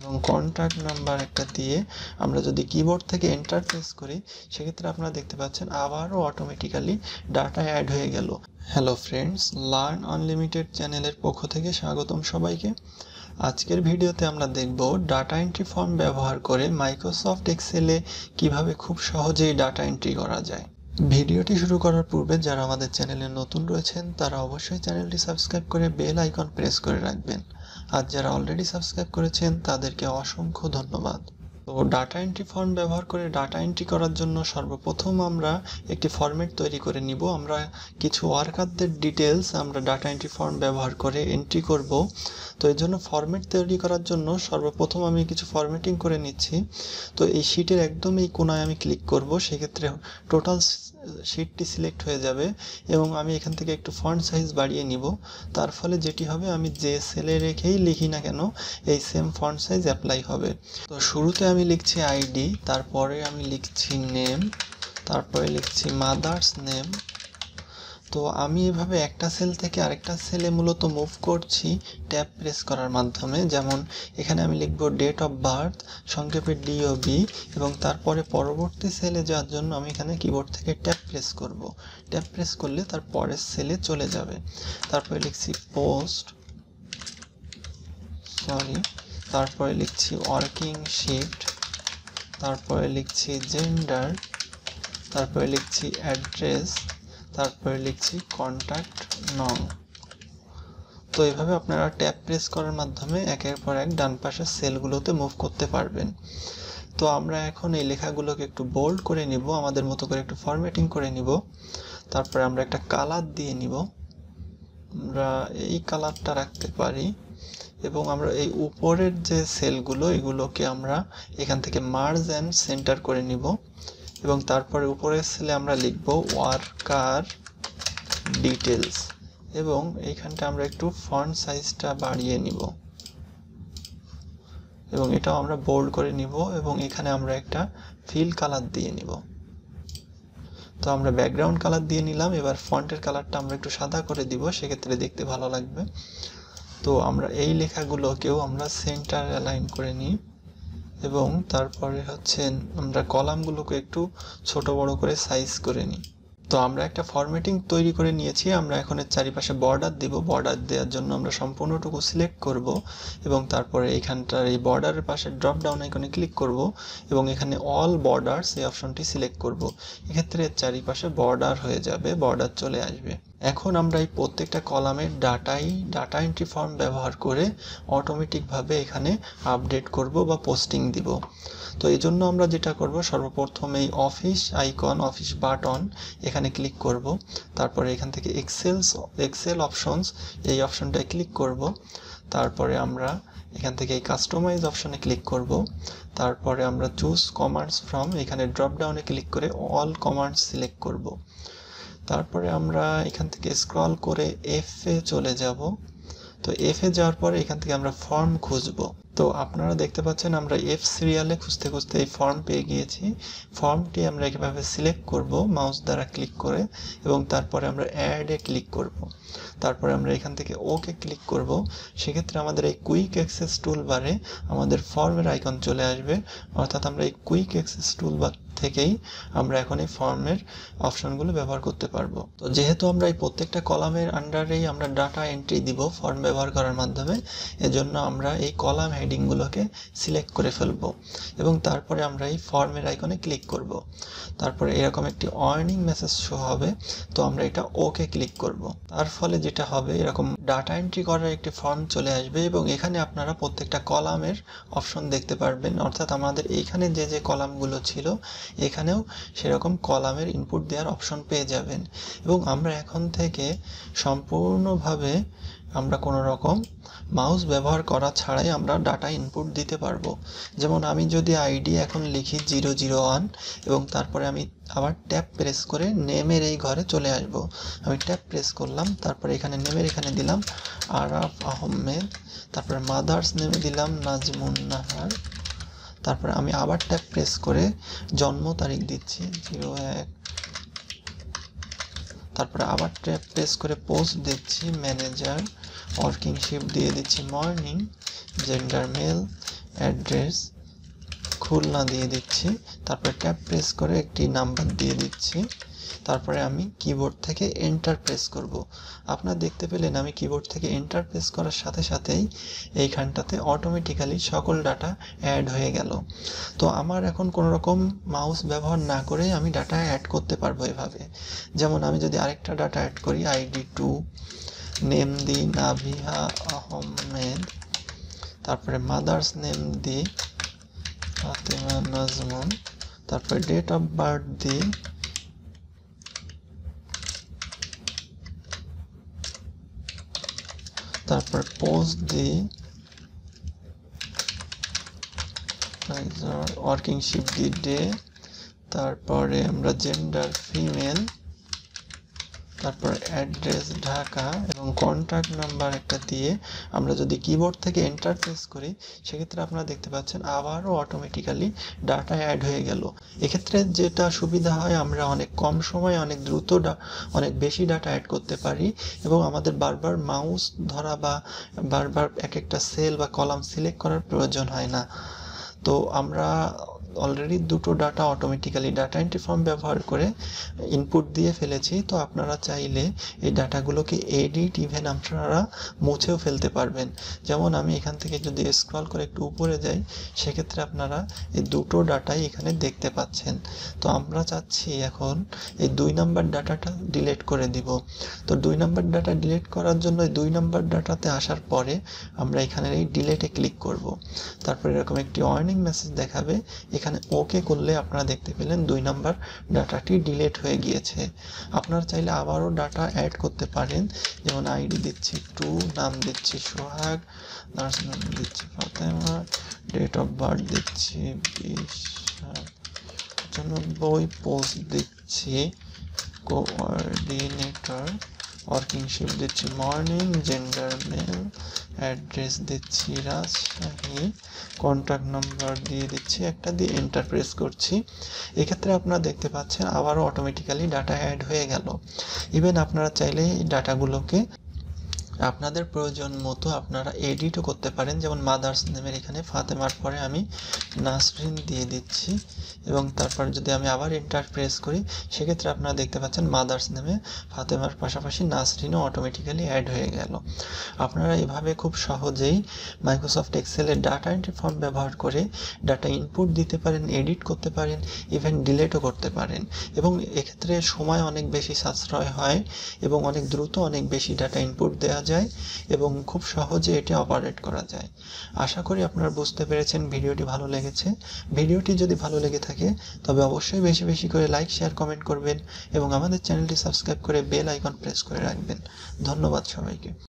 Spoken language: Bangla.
এবং কন্ট্যাক্ট নাম্বার একটা দিয়ে আমরা যদি কিবোর্ড থেকে এন্টার প্রেস করি সেক্ষেত্রে আপনারা দেখতে পাচ্ছেন আবারও অটোমেটিক্যালি ডাটা অ্যাড হয়ে গেল। হ্যালো ফ্রেন্ডস, লার্ন আনলিমিটেড চ্যানেলের পক্ষ থেকে স্বাগতম সবাইকে। আজকের ভিডিওতে আমরা দেখব ডাটা এন্ট্রি ফর্ম ব্যবহার করে মাইক্রোসফট এক্সেলে কিভাবে খুব সহজেই ডাটা এন্ট্রি করা যায়। ভিডিওটি শুরু করার পূর্বে যারা আমাদের চ্যানেলে নতুন রয়েছেন তারা অবশ্যই চ্যানেলটি সাবস্ক্রাইব করে বেল আইকন প্রেস করে রাখবেন, আর যারা অলরেডি সাবস্ক্রাইব করেছেন তাদেরকে অসংখ্য ধন্যবাদ। তো ডাটা এন্ট্রি ফর্ম ব্যবহার করে ডাটা এন্ট্রি করার জন্য সর্বপ্রথম আমরা একটি ফরম্যাট তৈরি করে নিব। আমরা কিছু ওয়ার্কারদের ডিটেলস আমরা ডাটা এন্ট্রি ফর্ম ব্যবহার করে এন্ট্রি করব। তো এই জন্য ফরম্যাট তৈরি করার জন্য সর্বপ্রথম আমি কিছু ফরম্যাটিং করে নিচ্ছি। তো এই শিটের একদম এই কোণায় আমি ক্লিক করব, সেক্ষেত্রে টোটাল শিটটি সিলেক্ট হয়ে যাবে এবং আমি এখান থেকে একটু ফন্ট সাইজ বাড়িয়ে নিব। তার ফলে যেটি হবে, আমি যে সেলে রেখেই লিখি না কেন এই সেম ফন্ট সাইজ অ্যাপ্লাই হবে। তো শুরুতে আমি লিখছি আইডি, তারপরে আমি লিখছি নেম, তারপরে লিখছি মাদার্স নেম। তো আমি এভাবে একটা সেল থেকে আরেকটা সেলে মূলত মুভ করছি ট্যাব প্রেস করার মাধ্যমে। যেমন এখানে আমি লিখব ডেট অফ বার্থ, সংক্ষেপে ডিওবি, এবং তারপরে পরবর্তী সেলে যাওয়ার জন্য আমি এখানে কিবোর্ড থেকে ট্যাব প্রেস করব। ট্যাব প্রেস করলে তার পরের সেলে চলে যাবে। তারপরে লিখছি পোস্ট, তারপরে লিখছি ওয়ার্কিং শিফট, তারপরে লিখছি জেন্ডার, তারপরে লিখছি অ্যাড্রেস, তারপরে লিখছি কন্ট্যাক্ট নং। তো এইভাবে আপনারা ট্যাব প্রেস করার মাধ্যমে একের পর এক ডান পাশের সেলগুলোতে মুভ করতে পারবেন। তো আমরা এখন এই লেখাগুলোকে একটু বোল্ড করে নিব, আমাদের মতো করে একটু ফরম্যাটিং করে নিব। তারপরে আমরা একটা কালার দিয়ে নিব, আমরা এই কালারটা রাখতে পারি। এবং আমরা এই উপরের যে সেলগুলো এগুলোকে আমরা এখান থেকে মার্জ অ্যান্ড সেন্টার করে নিব। এবং তারপরে উপরের সেলে আমরা লিখব ওয়ার্কার ডিটেলস, এবং এইখানটা আমরা একটু ফন্ট সাইজটা বাড়িয়ে নিব এবং এটাও আমরা বোল্ড করে নিব। এবং এখানে আমরা একটা ফিল কালার দিয়ে নিব। তো আমরা ব্যাকগ্রাউন্ড কালার দিয়ে নিলাম। এবার ফন্টের কালারটা আমরা একটু সাদা করে দিব, সেক্ষেত্রে দেখতে ভালো লাগবে। তো আমরা এই লেখাগুলোকেও আমরা সেন্টার অ্যালাইন করে নিই এবং তারপরে আমরা কলামগুলোকে একটু ছোট বড় করে সাইজ করে নিই। তো আমরা একটা ফরম্যাটিং তৈরি করে নিয়েছি। আমরা এখন এর চারিপাশে বর্ডার দিব। বর্ডার দেওয়ার জন্য আমরা সম্পূর্ণটুকু সিলেক্ট করব এবং তারপরে এইখানটার এই বর্ডারের পাশে ড্রপ ডাউন আইকনে ক্লিক করব এবং এখানে অল বর্ডারস এই অপশনটি সিলেক্ট করব। এক্ষেত্রে এর চারিপাশে বর্ডার হয়ে যাবে, বর্ডার চলে আসবে। এখন আমরা এই প্রত্যেকটা কলামের ডাটা এন্ট্রি ফর্ম ব্যবহার করে অটোমেটিকভাবে এখানে আপডেট করব বা পোস্টিং দিব। তো এই জন্য আমরা যেটা করব, সর্বপ্রথম এই অফিস আইকন, অফিস বাটন এখানে ক্লিক করব। তারপরে এখান থেকে এক্সেল অপশনস এই অপশনটায় ক্লিক করব। তারপরে আমরা এখান থেকে এই কাস্টমাইজ অপশনে ক্লিক করব। তারপরে আমরা চুজ কমান্ডস ফ্রম এখানে ড্রপ ডাউনে ক্লিক করে অল কমান্ডস সিলেক্ট করব। তারপরে আমরা এখান থেকে স্ক্রল করে এফ এ চলে যাব। তো এফ এ যাওয়ার পরে এখান থেকে আমরা ফর্ম খুঁজব। তো আপনারা দেখতে পাচ্ছেন আমরা এফ সিরিয়ালে খুঁজতে খুঁজতে এই ফর্ম পেয়ে গিয়েছি। ফর্মটি আমরা এভাবে সিলেক্ট করব মাউস দ্বারা ক্লিক করে এবং তারপরে আমরা অ্যাডে ক্লিক করব। তারপরে আমরা এখান থেকে ওকে ক্লিক করব। সেক্ষেত্রে আমাদের এই কুইক অ্যাক্সেস টুলবারে আমাদের ফর্মের আইকন চলে আসবে, অর্থাৎ আমরা এই কুইক অ্যাক্সেস টুলবার থেকেই আমরা এখন এই ফর্মের অপশনগুলো ব্যবহার করতে পারবো। তো যেহেতু আমরা এই প্রত্যেকটা কলামের আন্ডারেই আমরা ডাটা এন্ট্রি দিব ফর্ম ব্যবহার করার মাধ্যমে, এজন্য আমরা এই কলাম হেডিংগুলোকে সিলেক্ট করে ফেলবো এবং তারপরে আমরা এই ফর্মের আইকনে ক্লিক করব। তারপরে এরকম একটি ওয়ার্নিং মেসেজ শো হবে, তো আমরা এটা ওকে ক্লিক করব। তার ফলে যেটা হবে, এরকম ডাটা এন্ট্রি করার একটি ফর্ম চলে আসবে এবং এখানে আপনারা প্রত্যেকটা কলামের অপশন দেখতে পারবেন, অর্থাৎ আমাদের এইখানে যে যে কলামগুলো ছিল এখানেও সেরকম কলামের ইনপুট দেওয়ার অপশন পেয়ে যাবেন। এবং আমরা এখন থেকে সম্পূর্ণভাবে আমরা কোনো রকম মাউস ব্যবহার করা ছাড়াই আমরা ডাটা ইনপুট দিতে পারবো। যেমন আমি যদি আইডি এখন লিখি 001 এবং তারপরে আমি আবার ট্যাব প্রেস করে নেমের এই ঘরে চলে আসব। আমি ট্যাব প্রেস করলাম, তারপরে এখানে নেমের এখানে দিলাম আরাফ আহমেদ, তারপরে মাদার্স নেমে দিলাম নাজমুন নাহার। তারপরে আমি আবার ট্যাব প্রেস করে জন্ম তারিখ দিচ্ছি 01, তারপরে আবার ট্যাব প্রেস করে পোস্ট দিচ্ছি ম্যানেজার, ওয়ার্কিং শিফট দিয়ে দিচ্ছি morning, gender male, address Khulna দিয়ে দিচ্ছি, তারপরে ট্যাব প্রেস করে একটি নাম্বার দিয়ে দিচ্ছি, তারপরে আমি কিবোর্ড থেকে এন্টার প্রেস করব। আপনারা দেখতে পেলেন আমি কিবোর্ড থেকে এন্টার প্রেস করার সাথে সাথেই এইখানটাতে অটোমেটিক্যালি সকল ডাটা অ্যাড হয়ে গেল। তো আমার এখন কোনো রকম মাউস ব্যবহার না করে আমি ডাটা অ্যাড করতে পারবো এভাবে। যেমন আমি যদি আরেকটা ডাটা অ্যাড করি, ID2, নেম দিই নাভিহা আহমেদ, তারপরে মাদার্স নেম দিই ফাতেমা নাজমুন, তারপরে ডেট অফ বার্থ দিই তারপর পোস্ট দিই ওয়ার্কিং শিফট দিই ডে, তারপরে আমরা জেন্ডার ফিমেল, তারপর অ্যাড্রেস ঢাকা এবং কন্ট্যাক্ট নাম্বার একটা দিয়ে আমরা যদি কিবোর্ড থেকে এন্টার প্রেস করি সেক্ষেত্রে আপনারা দেখতে পাচ্ছেন আবারও অটোমেটিক্যালি ডাটা অ্যাড হয়ে গেল। এক্ষেত্রে যেটা সুবিধা হয়, আমরা অনেক কম সময়ে অনেক দ্রুত অনেক বেশি ডাটা অ্যাড করতে পারি এবং আমাদের বারবার মাউস ধরা বা বারবার এক একটা সেল বা কলাম সিলেক্ট করার প্রয়োজন হয় না। তো আমরা অলরেডি দুটো data automatically data entry form ব্যবহার করে ইনপুট দিয়ে ফেলেছি। তো আপনারা চাইলে এই ডাটাগুলোকে এডিট ইভেন আপনারা মুছেও ফেলতে পারবেন। যেমন আমি এখান থেকে যদি স্ক্রল করে একটু উপরে যাই সেক্ষেত্রে আপনারা এই দুটো ডাটাই এখানে দেখতে পাচ্ছেন। তো আমরা চাচ্ছি এখন এই 2 নাম্বার ডাটাটা ডিলিট করে দিব। তো 2 নাম্বার ডাটা ডিলিট করার জন্য 2 নাম্বার ডাটাতে আসার পরে আমরা এখানে এই ডিলিটে ক্লিক করব। তারপরে এরকম একটি ওয়ার্নিং মেসেজ দেখাবে, এখানে ওকে করলে আপনারা দেখতে পেলেন 2 নাম্বার ডাটাটি ডিলিট হয়ে গিয়েছে। আপনারা চাইলে আবারও ডাটা অ্যাড করতে পারেন, যেমন আইডি দিচ্ছি 2, নাম দিচ্ছি সোহাগ, নার্স নাম দিচ্ছি ফাতেমা, ডেট অফ বার্থ দিচ্ছি 20/95, পোস্ট দিচ্ছি কোঅর্ডিনেটর, ওয়ার্কিং শিফট দিচ্ছি মর্নিং, জেন্ডার মেল, অ্যাড্রেস দিচ্ছি রাজশাহী, কন্ট্যাক্ট নাম্বার দিয়ে দিচ্ছি একটা, দিয়ে এন্টার প্রেস করছি। এক্ষেত্রে আপনারা দেখতে পাচ্ছেন আবারও অটোমেটিক্যালি ডাটা অ্যাড হয়ে গেল। ইভেন আপনারা চাইলে এই ডাটাগুলোকে আপনাদের প্রয়োজন মতো আপনারা এডিটও করতে পারেন। যেমন মাদার্স নেমের এখানে ফাতেমার পরে আমি নাসরিন দিয়ে দিচ্ছি এবং তারপর যদি আমি আবার এন্টার প্রেস করি সেক্ষেত্রে আপনারা দেখতে পাচ্ছেন মাদার্স নেমে ফাতেমার পাশাপাশি নাসরিনও অটোমেটিক্যালি অ্যাড হয়ে গেল। আপনারা এভাবে খুব সহজেই মাইক্রোসফট এক্সেলের ডাটা এন্ট্রি ফর্ম ব্যবহার করে ডাটা ইনপুট দিতে পারেন, এডিট করতে পারেন, ইভেন ডিলিটও করতে পারেন এবং এক্ষেত্রে সময় অনেক বেশি সাশ্রয় হয় এবং অনেক দ্রুত অনেক বেশি ডাটা ইনপুট দেওয়া যায় এবং খুব সহজে এটি অপারেট করা যায়। আশা করি আপনারা বুঝতে পেরেছেন, ভিডিওটি ভালো লেগেছে। ভিডিওটি যদি ভালো লেগে থাকে তবে অবশ্যই বেশি বেশি করে লাইক, শেয়ার, কমেন্ট করবেন এবং আমাদের চ্যানেলটি সাবস্ক্রাইব করে বেল আইকন প্রেস করে রাখবেন। ধন্যবাদ সবাইকে।